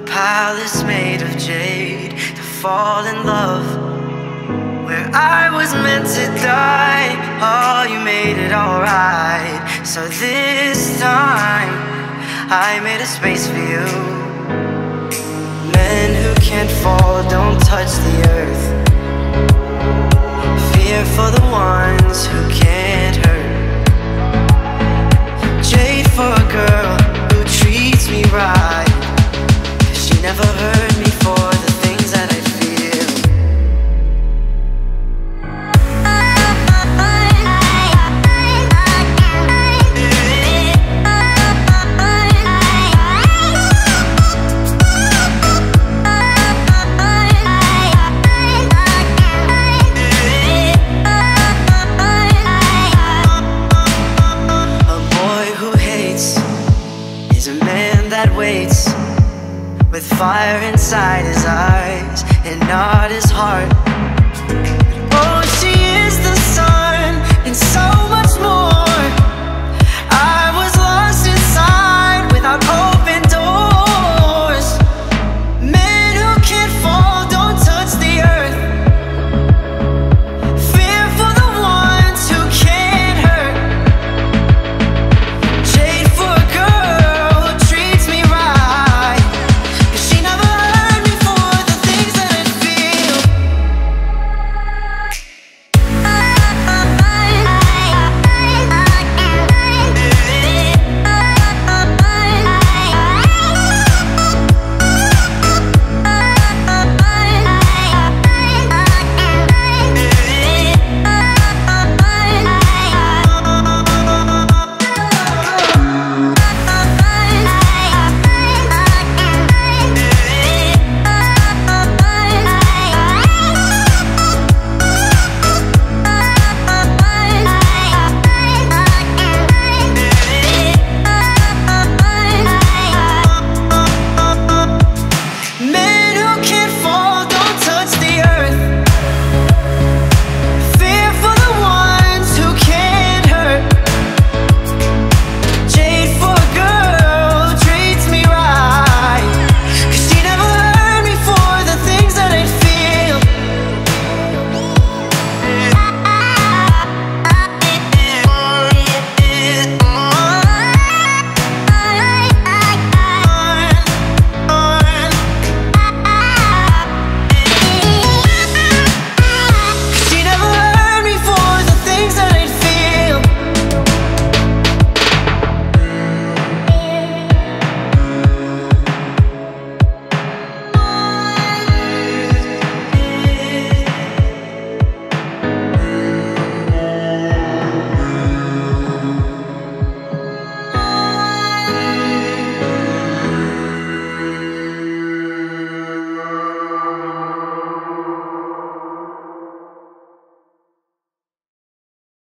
palace made of jade, to fall in love where I was meant to die. Oh, you made it alright. So this time I made a space for you. Men who can't fall don't touch the earth. Fear for the ones who can't hurt. Jade for a girl who treats me right, 'cause she never hurt me for the things that I feel. A boy who hates is a man that waits, with fire inside his eyes and not his heart.